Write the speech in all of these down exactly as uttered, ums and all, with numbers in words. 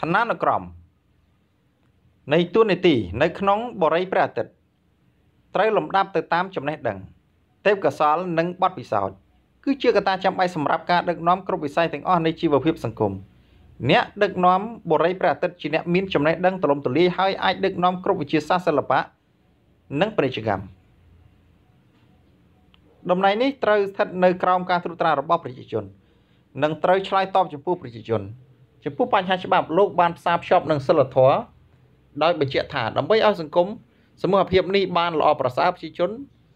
ណានុក្រមនៃទួនាទីនៅក្នុងបរិយាព្រះអាទិត្យត្រូវលំដាប់ទៅតាមចំណេះដឹងទេពកោសល្យនិងបទពិសោធន៍គឺជាកត្តាចាំបាច់សម្រាប់ការដឹកនាំគ្រប់វិស័យទាំងអស់នៃជីវភាពសង្គមអ្នកដឹកនាំបរិយាព្រះអាទិត្យជាអ្នកមានចំណេះដឹងទូលំទូលាយហើយអាចដឹកនាំគ្រប់វិជ្ជាសាស្ត្រសិល្បៈនិងពាណិជ្ជកម្មតំណែងនេះត្រូវស្ថិតនៅក្រោមការត្រួតត្រារបស់ប្រជាជននិងត្រូវឆ្លើយតបចំពោះប្រជាជនចំពោះបញ្ហាច្បាប់លោកបានផ្សារភ្ជាប់នឹងសិលធម៌ដោយបញ្ជាក់ថាដើម្បីឲ្យសង្គមសមូហភាពនេះបានល្អប្រសើរប្រជាជន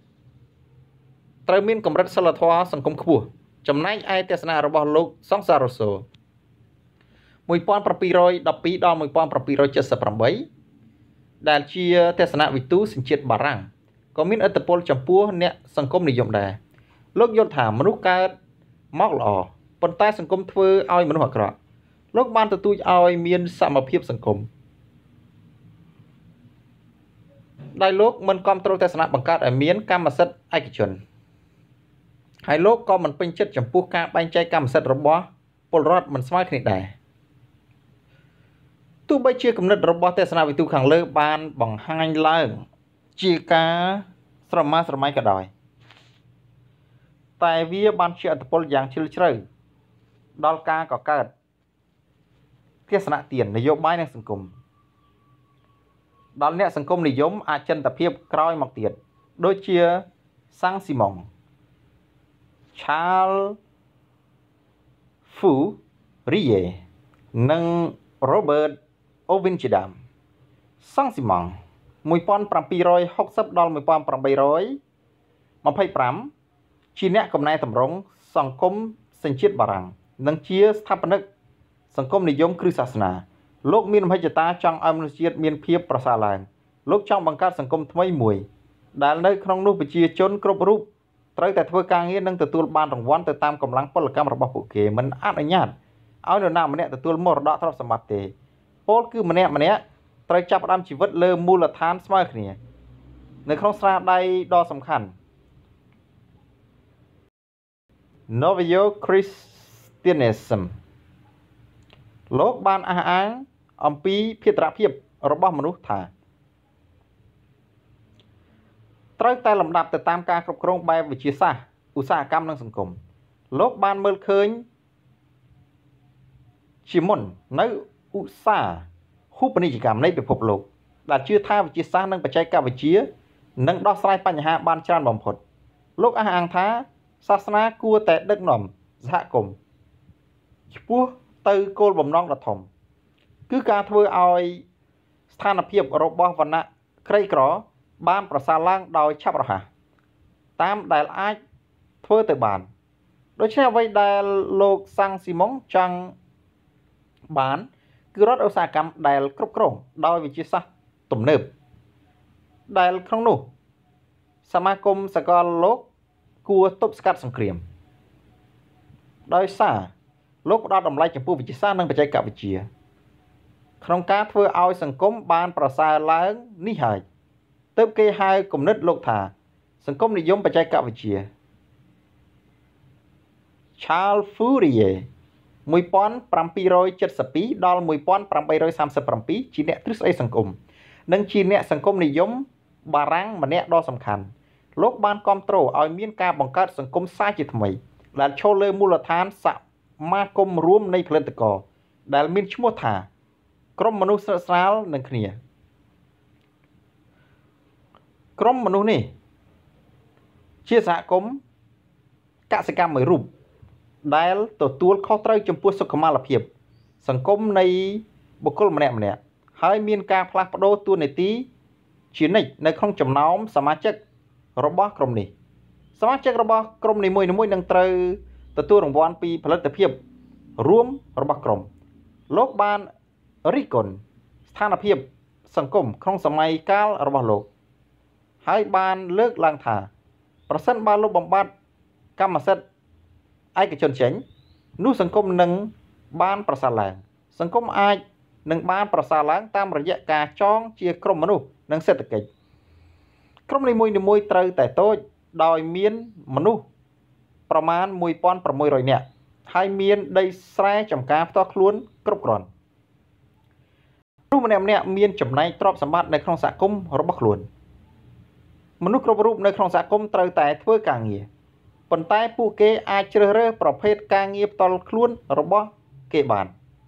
ត្រូវមានកម្រិតសិលធម៌សង្គមខ្ពស់ចំណែកឯទស្សនៈរបស់លោកសង្សារ៉ូសូmột nghìn bảy trăm mười haiដល់một nghìn bảy trăm bảy mươi támដែលជាទស្សនវិទូសញ្ជាតិបារាំងក៏មានឥទ្ធិពលចំពោះអ្នកសង្គមនិយមដែរលោកយល់ថាមនុស្សកើតមកល្អប៉ុន្តែសង្គមធ្វើឲ្យមនុស្សអាក្រក់លោកបានទទូចឲ្យមានសមភាពសង្គមដែលលោកមិនគ្រប់គ្រងទស្សនៈបង្កើតឲ្យមានកម្មសិទ្ធិឯកជនហើយលោកក៏មិនពេញចិត្តចំពោះការបែងចែកកម្មសិទ្ធិរបស់ពលរដ្ឋមិនស្មើគ្នាដែរទោះបីជាគំនិតរបស់ទស្សនវិទូខាងលើបានបង្ហាញឡើងជាការស្រមើស្រមៃក៏ដោយតែវាបានជះឥទ្ធិពលយ៉ាងជ្រាលជ្រៅដល់ការកកើតទស្សនៈទាននយោបាយនិងសង្គមដល់អ្នកសង្គមនិយមអចិន្ត្រភាពក្រោយមកទៀតដូចជាសាំងស៊ីម៉ុងឆាលហ្វូរីយ៉េនិងរ៉ូបឺតអូវិនជាដើមសាំងស៊ីម៉ុងmột nghìn bảy trăm sáu mươiដល់một nghìn tám trăm hai mươi lămជាអ្នកកំណែតម្រង់សង្គមសញ្ជាតិបារាំងនិងជាស្ថាបនិកសង្គមនិយមគ្រឹះសាសនាលោកមានមហិច្ឆតាចង់ឲ្យមនុស្សជាតិមានភាពប្រសើរឡើងលោកចង់បង្កើតសង្គមថ្មីមួយដែលនៅក្នុងនោះប្រជាជនគ្រប់រូបត្រូវតែធ្វើការងារនិងទទួលបានរង្វាន់ទៅតាមកម្លាំងពលកម្មរបស់ពួកគេមិនអនុញ្ញាតឲ្យនរណាម្នាក់ទទួលមរតកទ្រព្យសម្បត្តិទេពលគឺម្នាក់ម្នាក់ត្រូវចាប់ផ្ដើមជីវិតលើមូលដ្ឋានស្មើគ្នានៅក្នុងស្នាដៃដ៏សំខាន់ Novio Christianism លោកបានអះអាងអំពីភារភាពរបស់មនុស្សថាត្រូវតែលំដាប់ទៅតាមការគ្រប់គ្រងបែបវិទ្យាសាស្ត្រឧស្សាហកម្មនិងសង្គមលោកបានមើលឃើញជាមុននៅឧស្សាហូបនីយកម្មនៃពិភពលោកដែលជឿថាវិទ្យាសាស្ត្រនិងបច្ចេកវិទ្យានឹងដោះស្រាយបញ្ហាបានច្រើនបំផុតលោកអះអាងថាសាសនាគួរតែដឹកនាំសហគមន៍ឆ្ពោះទៅគោលបំណងដ៏ធំគឺការធ្វើឲ្យស្ថានភាពរបស់វណ្ណៈក្រីក្របានប្រសើរឡើងដោយឆាប់រហ័សតាមដែលអាចធ្វើទៅបានដូច្នេះអ្វីដែលលោកសាំងស៊ីម៉ុងចង់បានគឺរដ្ឋឧស្សាហកម្មដែលគ្រប់គ្រងដោយវិទ្យាសាស្ត្រទំនើបដែលក្នុងនោះសមាគមសកលលោកគួរទប់ស្កាត់សង្គ្រាមដោយសារលោកផ្ដោតតម្លៃចំពោះវិទ្យាសាស្ត្រនិងបច្ចេកវិទ្យាក្នុងការធ្វើឲ្យសង្គមបានប្រសើរឡើងនេះហើយទើបគេហៅគំនិតលោកថាសង្គមនិយមបច្ចេកវិទ្យា Charles Fourier một nghìn bảy trăm bảy mươi haiដល់một nghìn tám trăm ba mươi bảyជាអ្នកទ្រឹស្ដីសង្គមនិងជាអ្នកសង្គមនិយមបារាំងម្នាក់ដ៏សំខាន់លោកបានគាំទ្រឲ្យមានការបង្កើតសង្គមសាជាថ្មីដែលឈលលើមូលដ្ឋានសមាគមរួមនៃផលិតករដែលមានឈ្មោះថាក្រុមមនុស្សស្និទ្ធស្នាលនឹងគ្នាក្រុមមនុស្សនេះជាសហគមន៍កសិកម្មមួយរូបដែលទទួលខុសត្រូវចំពោះសុខុមាលភាពសង្គមនៃបុគ្គលម្នាក់ម្នាក់ហើយមានការផ្លាស់ប្ដូរតួនាទីជានិច្ចនៅក្នុងចំណោមសមាជិករបស់ក្រុមនេះសមាជិករបស់ក្រុមនីមួយៗនឹងត្រូវទទួលរង្វាន់ពីផលិតភាពរួមរបស់ក្រុមលោកបានរិះគន់ស្ថានភាពសង្គមក្នុងសម័យកាលរបស់លោកហើយបានលើកឡើងថាប្រសិនបើលោកបំបត្តិកម្មសិទ្ធិឯកជនចេញនោះសង្គមនឹងបានប្រសើរឡើងសង្គមអាចនឹងបានប្រសើរឡើងតាមរយៈការចងជាក្រុមមនុស្សនិងសេដ្ឋកិច្ចក្រុមនីមួយៗត្រូវតែតូចដោយមានមនុស្សប្រមាណmột nghìn sáu trămនាក់ហើយមានដីស្រែចម្ការផ្ទាល់ខ្លួនគ្រប់គ្រាន់รูปម្នាក់ម្នាក់មានចំណែកទ្រព្យសម្បត្តិនៅក្នុងសហគមន៍របស់ខ្លួនមនុស្សគ្រប់រូបនៅក្នុងសហគមន៍ត្រូវតែធ្វើការងារប៉ុន្តែពួកគេអាចជ្រើសរើសប្រភេទការងារផ្ទាល់ខ្លួនរបស់គេបាន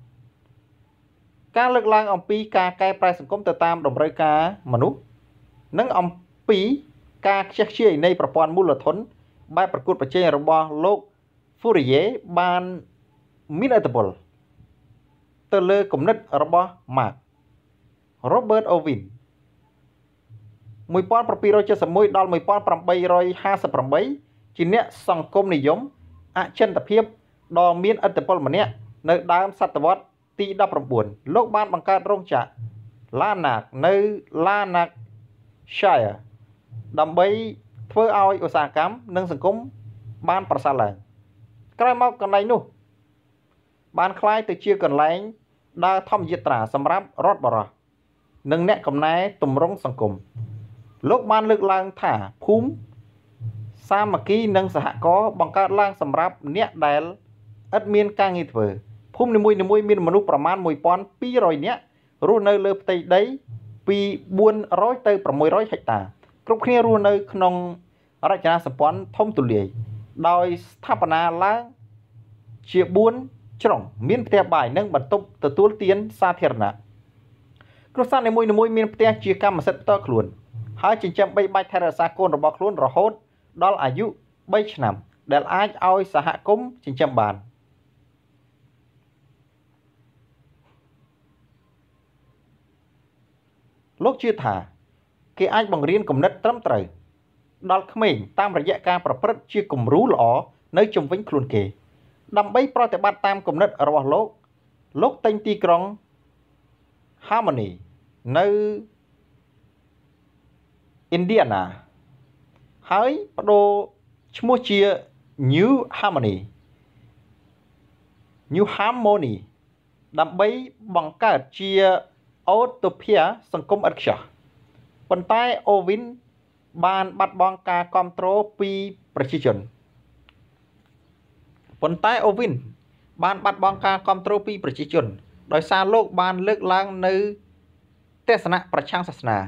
ការលើកឡើងអំពីការកែប្រែសង្គមទៅតាមតម្រូវការមនុស្សនិងអំពីការខ្ជះខ្ជាយនៃប្រព័ន្ធមូលធនបែបប្រកួតប្រជែងរបស់លោក Fourier បានមានឥទ្ធិពលទៅលើគំនិតរបស់ Marx Robert Owen một nghìn bảy trăm七mươi mốt ដល់ một nghìn tám trămห้าสิบแปด ជាអ្នកសង្គមនិយមអចិន្ត្រភាពដ៏មានឥទ្ធិពលម្នាក់នៅដើមសតវត្សទីដប់ប្រាំបួនលោកបានបង្កើតរោងចក្រ Lanark នៅ Lanarkshire ដើម្បីធ្វើឲ្យឧស្សាហកម្មនិងសង្គមបានប្រសើរឡើងក្រោយមកកន្លែងនោះបានคล้ายទៅជាកន្លែងដើរធម្មយាត្រាសម្រាប់រដ្ឋបរោះនិងអ្នកកំណែទម្រង់សង្គមលោកបានលើកឡើងថាភូមិសាមគ្គីនិងសហករណ៍បង្កើតឡើងសម្រាប់អ្នកដែលឥតមានការងារធ្វើភូមិនីមួយៗមានមនុស្សប្រមាណmột nghìn hai trămនាក់រស់នៅលើផ្ទៃដីពីbốn trămទៅsáu trămហិកតាគ្រប់គ្នារស់នៅក្នុងរចនាសម្ព័ន្ធធំទូលាយដោយស្ថាបនាឡើងជាbốnជ្រុងមានផ្ទះបាយនិងបន្ទប់ទទួលទានសាធារណៈគ្រួសារនីមួយៗមានផ្ទះជាកម្មសិទ្ធិផ្ទាល់ខ្លួនហើយចិញ្ចឹមបីបាច់ថែរក្សាកូនរបស់ខ្លួនរហូតដល់អាយុបីឆ្នាំដែលអាចឲ្យសហគមន៍ចិញ្ចឹមបានលោកជឿថាគេអាចបង្រៀនគំនិតត្រឹមត្រូវដល់ក្មេងតាមរយៈការប្រព្រឹត្តជាគំរូល្អនៅជុំវិញខ្លួនគេដើម្បីប្រតិបត្តិតាមគំនិតរបស់លោកលោកទិញទីក្រុង Harmony នៅ Indiana ហើយបដូរឈ្មោះជា New Harmony New Harmony ដើម្បីបង្កើតជា Utopia សង្គមឥតខ្ចោះប៉ុន្តែ Owen បានបាត់បង់ការគាំទ្រពីប្រជាជនប៉ុន្តែ Owen បានបាត់បង់ការគាំទ្រពីប្រជាជនដោយសារលោកបានលើកឡើងនៅទស្សនៈប្រឆាំងសាសនា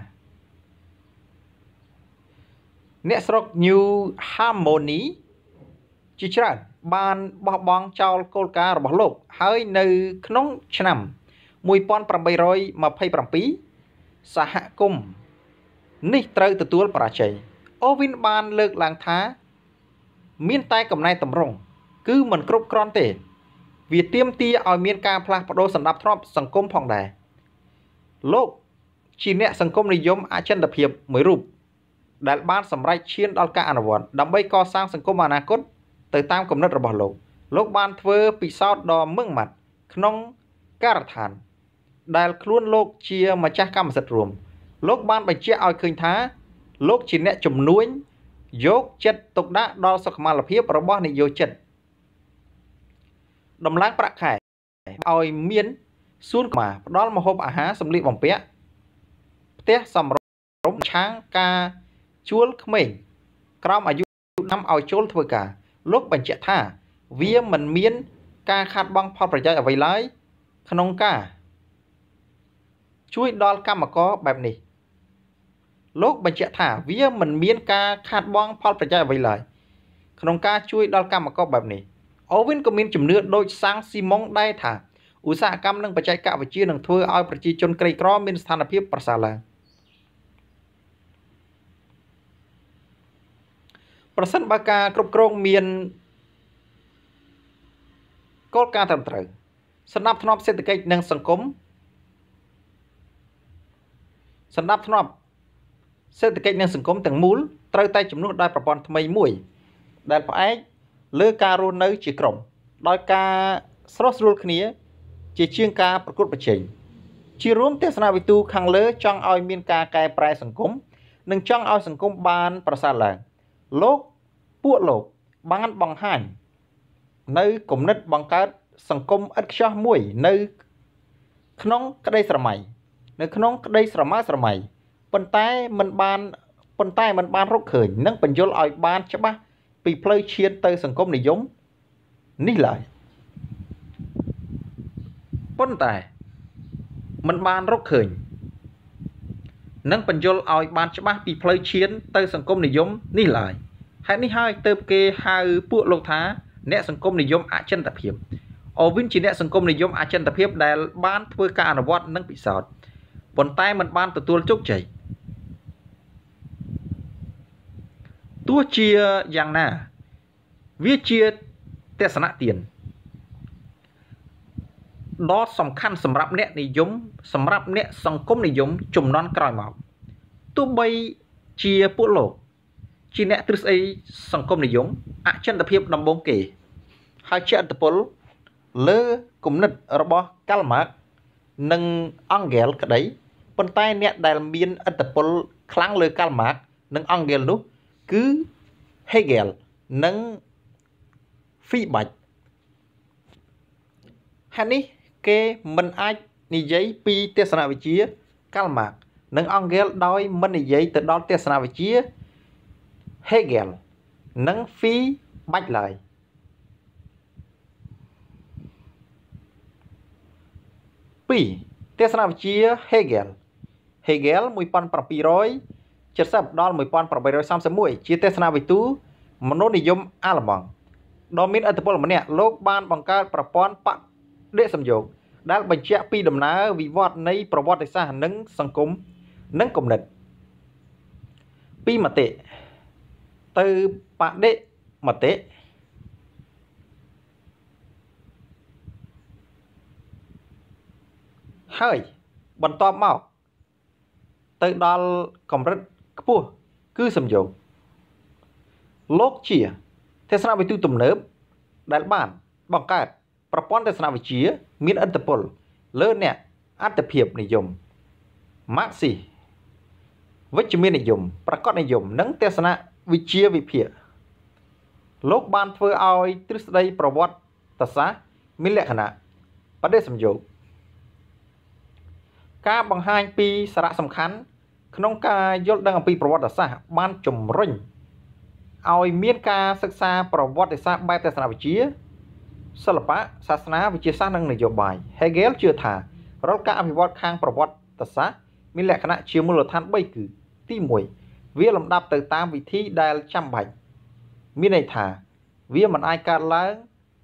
អ្នកស្រុក New Harmony ជាច្រើនបានបោះបង់ចោលគោលការណ៍របស់លោកហើយនៅក្នុងឆ្នាំmột nghìn tám trăm hai mươi bảyសហគមន៍នេះត្រូវទទួលបរាជ័យ Owen បានលើកឡើងថាមានតែកំណែតម្រង់គឺមិនគ្រប់គ្រាន់ទេវាទាមទារឲ្យមានការផ្លាស់ប្ដូរសណ្ដាប់ធ្នាប់សង្គមផងដែរលោកជាអ្នកសង្គមនិយមអចិន្ត្រភាពមួយរូបដែលបានសម្រេចឈានដល់ការអនុវត្តដើម្បីកសាងសង្គមអនាគតទៅតាមគំនិតរបស់លោកលោកបានធ្វើពិសោធន៍ដ៏ម៉ឺងម៉ាត់ក្នុងការដ្ឋានដែលខ្លួនលោកជាម្ចាស់កម្មសិទ្ធិរួមលោកបានបញ្ជាក់ឲ្យឃើញថាលោកជាអ្នកជំនួញយកចិត្តទុកដាក់ដល់សុខុមាលភាពរបស់និយោជិតដំឡើងប្រាក់ខែឲ្យមានសួនខ្មែរផ្ដល់ម្ហូបអាហារសម្លៀកបំពាក់ផ្ទះសម្រាប់ឆាងការជួលក្មេងក្រោមអាយុnămឲ្យចូលធ្វើការលោកបញ្ជាក់ថាវាមិនមានការខាតបង់ផលប្រយោជន៍អ្វីឡើយក្នុងការជួយដល់កម្មករបែបនេះលោកបញ្ជាក់ថាវាមិនមានការខាតបង់ផលប្រយោជន៍អ្វីឡើយក្នុងការជួយដល់កម្មករបែបនេះ Owen ក៏មានជំនឿដូចសាំងស៊ីម៉ុងដែរថាឧស្សាហកម្មនិងបច្ចេកវិទ្យានឹងធ្វើឲ្យប្រជាជនក្រីក្រមានស្ថានភាពប្រសើរឡើងប្រសិនបើការគ្រប់គ្រងមានគោលការណ៍ត្រឹមត្រូវសណ្ដាប់ធ្នាប់សេដ្ឋកិច្ចនិងសង្គមសណ្ដាប់ធ្នាប់សេដ្ឋកិច្ចនិងសង្គមទាំងមូលត្រូវតែជំនួសដោយប្រព័ន្ធថ្មីមួយដែលផ្អែកលើការរស់នៅជាក្រុមដោយការស្រោះស្រួលគ្នាជាជាងការប្រកួតប្រជែងជារួមទស្សនវិទូខាងលើចង់ឲ្យមានការកែប្រែសង្គមនិងចង់ឲ្យសង្គមបានប្រសើរឡើងលោកពួកលោកបានបង្ហាញនៅគំនិតបង្កើតសង្គមឥតខ្ចោះមួយនៅក្នុងក្តីស្រមៃនៅក្នុងក្តីស្រមើស្រមៃប៉ុន្តែมันបានប៉ុន្តែมันបានរកឃើញនិងបញ្យល់ឲ្យបានច្បាស់ពីផ្លូវឈានទៅសង្គមនិយមនេះឡើយប៉ុន្តែมันបានរកឃើញនឹងបញ្យល់ឲ្យបានច្បាស់ពីផ្លូវឈានទៅសង្គមនិយមនេះឡើយហេតុនេះហើយទើបគេហៅពួកលោកថាអ្នកសង្គមនិយមអចិន្ត្រភាពអូវិនជាអ្នកសង្គមនិយមអចិន្ត្រភាពដែលបានធ្វើការអនុវត្តនិងពិសោធន៍ប៉ុន្តែมันបានទទួលជោគជ័យទោះជាយ៉ាងណាវាជាទស្សនៈទានដ៏សំខាន់សម្រាប់អ្នកនិយមសម្រាប់អ្នកសង្គមនិយមជំនាន់ក្រោយមកទោះបីជាពួកលោកជាអ្នកទ្រឹស្ដីសង្គមនិយមអចិន្ត្រភាពដំបូងគេហើយជាឥទ្ធិពលលើគំនិតរបស់កាល់ម៉ាร์កនិងអង់ហ្គេលក្តីប៉ុន្តែអ្នកដែលមានឥទ្ធិពលខ្លាំងលើកាល់ម៉ាร์កនិងអង់ហ្គេលនោះគឺ Hegel និង Feuerbach ហើយនេះគេមិនអាចនិយាយពីទស្សនវិជ្ជាកាល់ម៉ាร์កនិងអង់ហ្គេលដោយមិននិយាយទៅដល់ទស្សនវិជ្ជា Hegel និង Feuerbach ឡើយពីរទស្សនវិជ្ជា Hegel Hegel một nghìn bảy trăm bảy mươiដល់một nghìn tám trăm ba mươi mốtជាទស្សនវិទូមនោនិយមអាល្លឺម៉ង់ដ៏មានឥទ្ធិពលម្នាក់លោកបានបង្កើតប្រព័ន្ធបដិសម្យោគដែលបញ្ជាក់ពីដំណើរវិវត្តនៃប្រវត្តិសាស្ត្រនិងសង្គមនិងគំនិតពីមតិទៅបដិមតិហើយបន្ទាប់មកទៅដល់កម្រិតខ្ពស់គឺសំយោគលោកជាទស្សនវិទូទំនើបដែលបានបង្កើតប្រព័ន្ធទស្សនវិជ្ជាមានឥទ្ធិពលលើអ្នកអត្ថភាពនិយមម៉ាក់ស៊ីវិជ្ជមាននិយមប្រកបនិយមនិងទស្សនវិជ្ជាវិភាគលោកបានធ្វើឲ្យទ្រឹស្ដីប្រវត្តិសាស្ត្រមានលក្ខណៈបដិសម្យោគការបង្ហាញពីសារៈសំខាន់ក្នុងការយល់ដឹងអំពីប្រវត្តិសាស្ត្របានជំរុញឲ្យមានការសិក្សាប្រវត្តិសាស្ត្របែបទស្សនវិជ្ជាសិល្បៈសាសនាវិទ្យាសាស្ត្រនិងនយោបាយ Hegel ជឿថារាល់ការអភិវឌ្ឍខាងប្រវត្តិសាស្ត្រមានលក្ខណៈជាមូលដ្ឋានបីគឺទីមួយវាលំដាប់ទៅតាមវិធីដែលចាំបាច់មានន័យថាវាមិនអាចកើតឡើង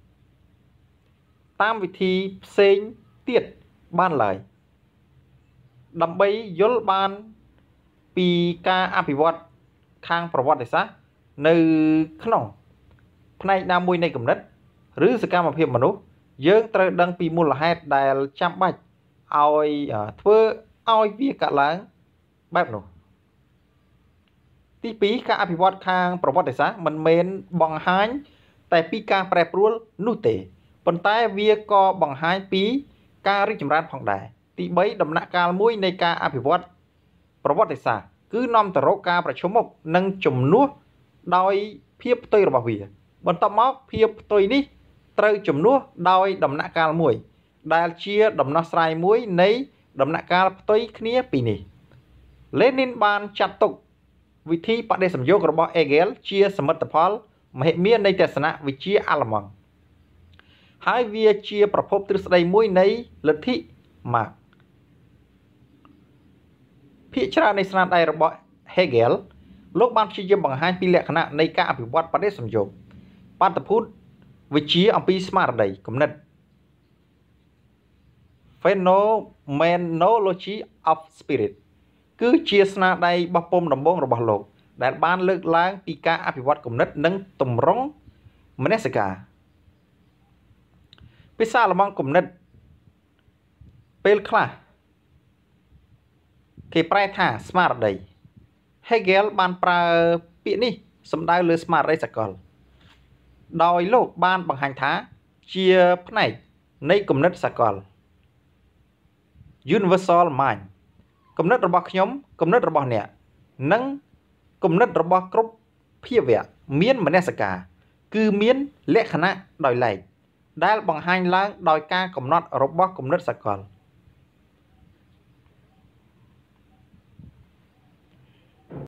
តាមវិធីផ្សេងទៀតបានឡើយដើម្បីយល់បានពីការអភិវឌ្ឍខាងប្រវត្តិសាស្ត្រនៅក្នុងផ្នែកណាមួយនៃគំនិតឬសកម្មភាពមនុស្សយើងត្រូវដឹងពីមូលហេតុដែលចាំបាច់ឲ្យធ្វើឲ្យវាកើតឡើងបែបនោះទីពីរការអភិវឌ្ឍខាងប្រវត្តិសាស្ត្រមិនមែនបង្ហាញតែពីការប្រែប្រួលនោះទេប៉ុន្តែវាក៏បង្ហាញពីការរីកចម្រើនផងដែរទីបីដំណាក់កាលមួយនៃការអភិវឌ្ឍប្រវត្តិសាស្ត្រគឺនាំទៅរកការប្រឈមមុខនិងជំនួសដោយភាពផ្ទុយរបស់វាបន្ទាប់មកភាពផ្ទុយនេះត្រូវជំនួសដោយដំណាក់កាលមួយដែលជាដំណោះស្រាយមួយនៃដំណាក់កាលផ្ទុយគ្នាពីរនេះលេនីនបានចាត់ទុកវិធីបដិសម្យោគរបស់ Hegel ជាសមិទ្ធផលមហិមានៃទស្សនវិជ្ជាអាល្លឺម៉ង់ហើយវាជាប្រភពទ្រឹស្ដីមួយនៃលទ្ធិម៉ាร์កភាគច្រើននៃស្នាដៃរបស់ Hegel លោកបានព្យាយាមបង្ហាញពីលក្ខណៈនៃការអភិវឌ្ឍបដិសម្យោគបាតុភូតវិជ្ជាអំពីស្មារតីគំនិត Phenomenology of Spirit គឺជាស្នាដៃបោះពុម្ពដំបូងរបស់លោកដែលបានលើកឡើងពីការអភិវឌ្ឍគំនិតនិងទម្រង់មនសិការភាសាអាល្លឺម៉ង់គំនិតពេលខ្លះគេប្រែថាស្មារតី Hegel បានប្រើពាក្យនេះសំដៅលើស្មារតីសកលដោយលោកបានបង្ហាញថាជាផ្នែកនៃគំនិតសកល Universal Mind គំនិតរបស់ខ្ញុំគំនិតរបស់អ្នកនិងគំនិតរបស់គ្រប់ភាវៈមានមនសិការគឺមានលក្ខណៈដោយឡែកដែលបង្ហាញឡើងដោយការកំណត់របស់គំនិតសកល